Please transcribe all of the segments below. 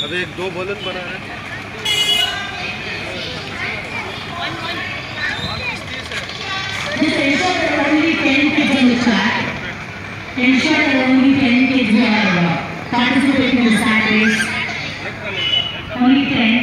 अब एक दो बॉलर बना है। Ensure there are only 10 kids on the track. Ensure there are only 10 kids who are participating in the sack race. Only 10.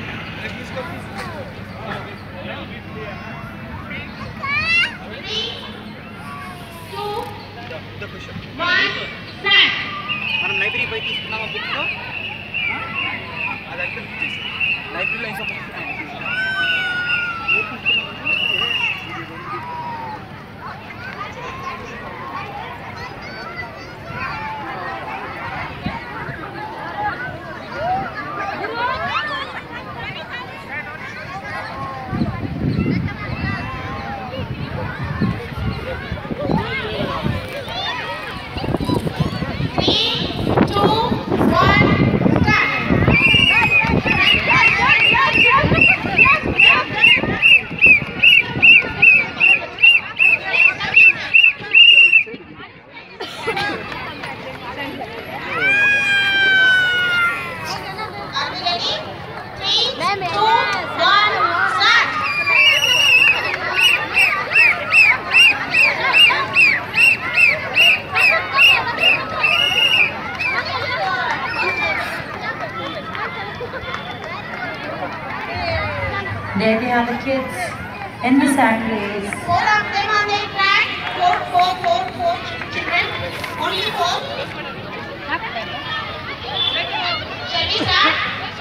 3, 2, 1, sack. మనం library పోయి తీసుకున్నామా బుక్స్ అది అయిపోయింది లైబ్రరీలో ఇంకా books There we have the kids in the sack race. 4 of them on the track. 4 children. Only 4. Shall we start?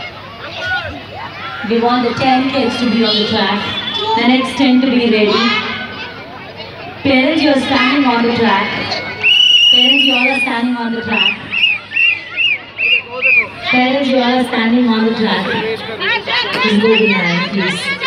We want the 10 kids to be on the track. The next 10 to be ready. Parents, you are standing on the track. Parents, you all are standing on the track. Parents, you all are standing on the track. Please go behind, please.